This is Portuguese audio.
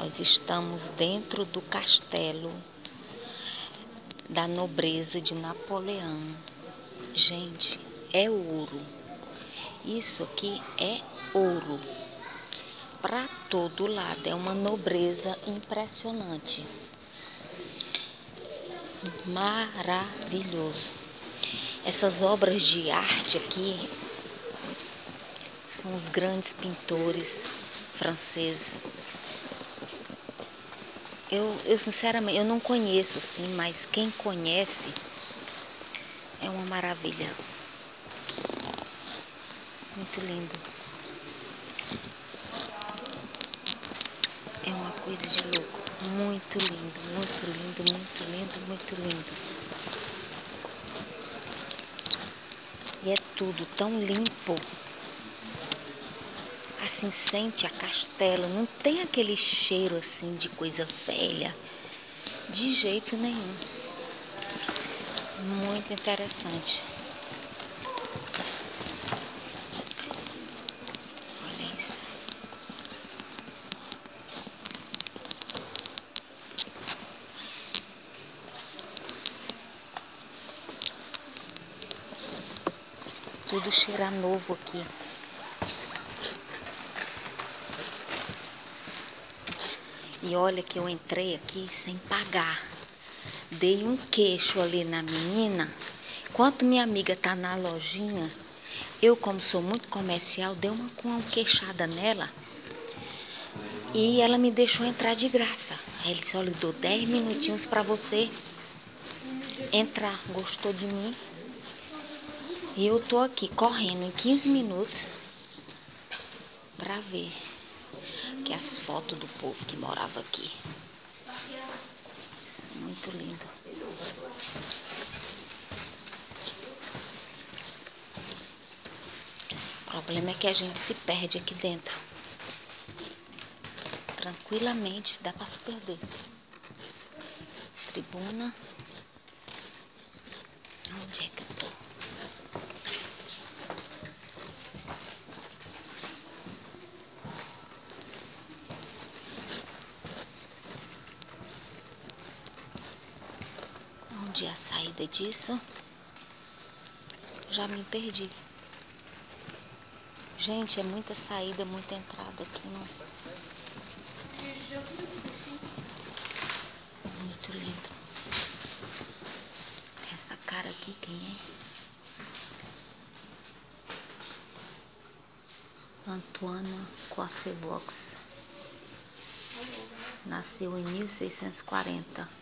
Nós estamos dentro do castelo da nobreza de Napoleão. Gente, é ouro. Isso aqui é ouro. Para todo lado. É uma nobreza impressionante. Maravilhoso. Essas obras de arte aqui são os grandes pintores franceses. Eu sinceramente, eu não conheço assim, mas quem conhece é uma maravilha. Muito lindo. É uma coisa de louco. Muito lindo, muito lindo, muito lindo, muito lindo. E é tudo tão limpo. Assim, sente a castelo. Não tem aquele cheiro assim de coisa velha. De jeito nenhum. Muito interessante. Olha isso. Tudo cheira novo aqui. E olha que eu entrei aqui sem pagar. Dei um queixo ali na menina. Enquanto minha amiga tá na lojinha, eu, como sou muito comercial, dei uma queixada nela. E ela me deixou entrar de graça. Aí ele só lhe dou 10 minutinhos pra você entrar. Gostou de mim? E eu tô aqui correndo em 15 minutos pra ver que as fotos do povo que morava aqui. Isso, muito lindo. O problema é que a gente se perde aqui dentro. Tranquilamente dá pra se perder. Tribuna. Onde é que eu tô? Onde é a saída disso? Já me perdi. Gente, é muita saída, muita entrada aqui, não? Muito lindo. Essa cara aqui, quem é? Antoine Coissevox. Nasceu em 1640.